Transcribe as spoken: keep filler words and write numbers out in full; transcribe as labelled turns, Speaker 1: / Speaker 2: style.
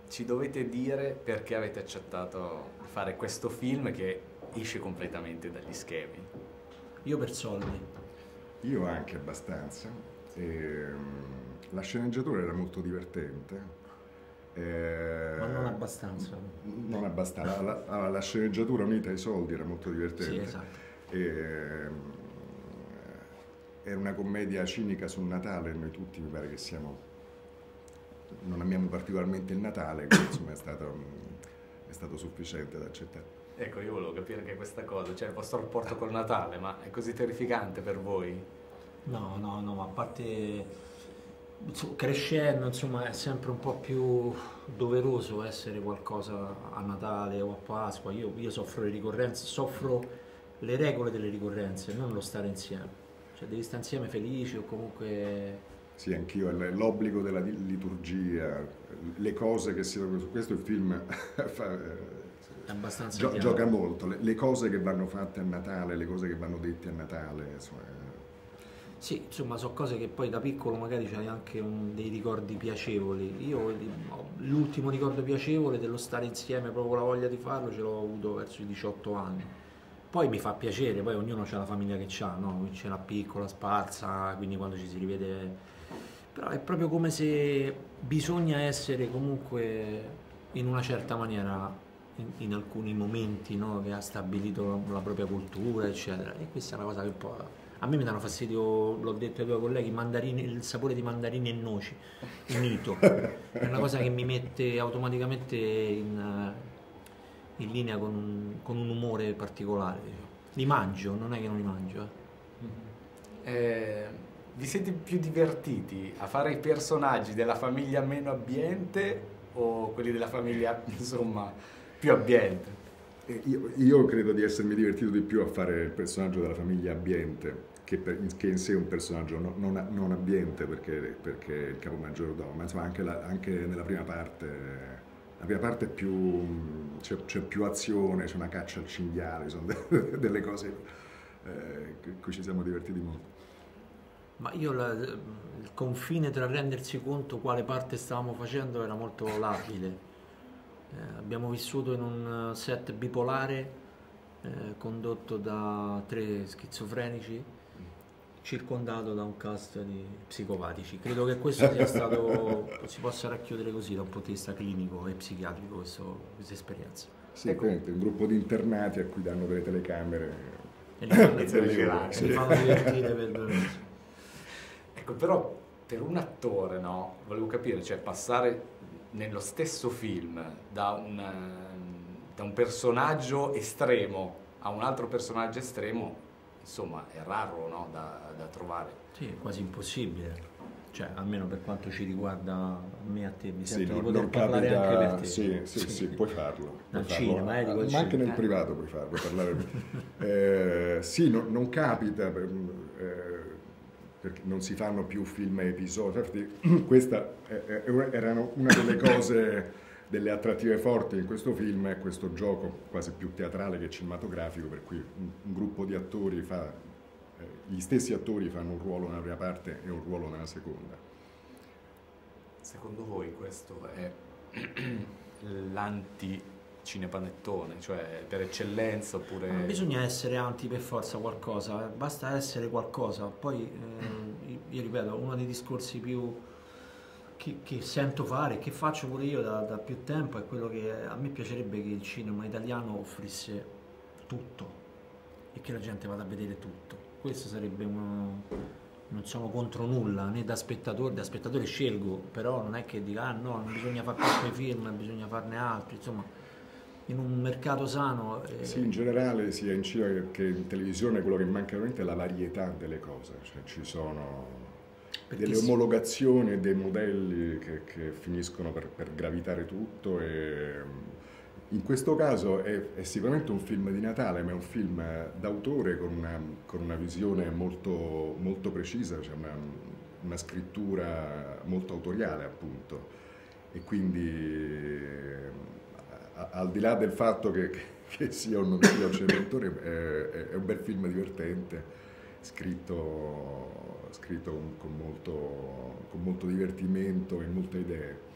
Speaker 1: ci dovete dire perché avete accettato di fare questo film che esce completamente dagli schemi.
Speaker 2: Io per soldi.
Speaker 3: Io anche abbastanza. E, la sceneggiatura era molto divertente. E,
Speaker 2: Ma non abbastanza.
Speaker 3: Non abbastanza. La, la, la sceneggiatura unita ai soldi era molto divertente.
Speaker 2: Sì, esatto.
Speaker 3: E, era una commedia cinica sul Natale, noi tutti mi pare che siamo, non amiamo particolarmente il Natale, quindi insomma è stato, è stato sufficiente da accettare.
Speaker 1: Ecco, io volevo capire anche questa cosa, cioè il vostro rapporto col Natale, ma è così terrificante per voi?
Speaker 2: No, no, no, ma a parte insomma, crescendo, insomma, è sempre un po' più doveroso essere qualcosa a Natale o a Pasqua. Io, io soffro le ricorrenze, soffro le regole delle ricorrenze, non lo stare insieme. Cioè devi stare insieme felici o comunque...
Speaker 3: Sì, anch'io, l'obbligo della liturgia, le cose che si... Su questo il film fa,
Speaker 2: è abbastanza
Speaker 3: gio, gioca molto, le, le cose che vanno fatte a Natale, le cose che vanno dette a Natale, insomma...
Speaker 2: Sì, insomma, sono cose che poi da piccolo magari c'hai anche un, dei ricordi piacevoli. Io l'ultimo ricordo piacevole dello stare insieme proprio con la voglia di farlo ce l'ho avuto verso i diciotto anni. Poi mi fa piacere, poi ognuno ha la famiglia che ha, no? C'è la piccola, sparsa, quindi quando ci si rivede... Però è proprio come se bisogna essere comunque in una certa maniera in, in alcuni momenti, no? Che ha stabilito la, la propria cultura, eccetera. E questa è una cosa che un po'... A me mi danno fastidio, l'ho detto ai tuoi colleghi, mandarini, il sapore di mandarini e noci, unito. È una cosa che mi mette automaticamente in... in linea con un, con un umore particolare, diciamo. Li mangio, non è che non li mangio. Eh.
Speaker 1: Eh, vi siete più divertiti a fare i personaggi della famiglia meno abbiente o quelli della famiglia, insomma, più abbiente?
Speaker 3: Io, io credo di essermi divertito di più a fare il personaggio della famiglia abbiente, che, per, che in sé è un personaggio no, non, non abbiente perché, perché è il capomaggiordomo, ma insomma anche, la, anche nella prima parte... La prima parte è più, c'è, c'è più azione, c'è una caccia al cinghiale, sono de, delle cose eh, in cui ci siamo divertiti molto.
Speaker 2: Ma io la, il confine tra rendersi conto quale parte stavamo facendo era molto labile. Eh, abbiamo vissuto in un set bipolare eh, condotto da tre schizofrenici, circondato da un cast di psicopatici. Credo che questo sia stato, si possa racchiudere così da un punto di vista clinico e psichiatrico questo, questa esperienza.
Speaker 3: Sì, ecco. Un gruppo di internati a cui danno delle telecamere
Speaker 2: e li fanno, e li fanno divertire per due mesi.
Speaker 1: Ecco, però per un attore, no? Volevo capire, cioè passare nello stesso film da un, da un personaggio estremo a un altro personaggio estremo, insomma, è raro, no? da, da trovare.
Speaker 2: Sì, è quasi impossibile. Cioè, almeno per quanto ci riguarda a me e a te, mi
Speaker 3: sì,
Speaker 2: sento
Speaker 3: no,
Speaker 2: di poter
Speaker 3: non
Speaker 2: parlare
Speaker 3: capita,
Speaker 2: anche per te.
Speaker 3: Sì, sì, sì, sì, puoi farlo.
Speaker 2: Al
Speaker 3: Puoi
Speaker 2: cinema,
Speaker 3: farlo.
Speaker 2: Eh, dico
Speaker 3: ma
Speaker 2: cinema.
Speaker 3: anche nel
Speaker 2: eh.
Speaker 3: privato puoi farlo, parlare. eh, sì, no, non capita, eh, perché non si fanno più film a episodi. Questa eh, era una delle cose, delle attrattive forti in questo film, è questo gioco quasi più teatrale che cinematografico, per cui un, un gruppo di attori fa, eh, gli stessi attori fanno un ruolo nella prima parte e un ruolo nella seconda.
Speaker 1: Secondo voi questo è l'anti-cinepanettone, cioè per eccellenza oppure...
Speaker 2: Non bisogna essere anti per forza qualcosa, basta essere qualcosa. Poi, eh, io ripeto, uno dei discorsi più che, che sento fare, che faccio pure io da, da più tempo, è quello che a me piacerebbe che il cinema italiano offrisse tutto e che la gente vada a vedere tutto. Questo sarebbe uno... Non sono contro nulla, né da spettatore, da spettatore scelgo, però non è che dica ah no, non bisogna fare più quei film, bisogna farne altri, insomma, in un mercato sano... Eh...
Speaker 3: Sì, in generale sia in cinema che in televisione quello che manca veramente è la varietà delle cose, cioè ci sono Perché delle omologazioni e dei modelli che, che finiscono per, per gravitare tutto e... In questo caso è, è sicuramente un film di Natale, ma è un film d'autore con una, con una visione molto, molto precisa, cioè una, una scrittura molto autoriale appunto, e quindi a, al di là del fatto che, che sia o non sia un sceneggiatore, è, è un bel film divertente, scritto, scritto con, molto, con molto divertimento e molte idee.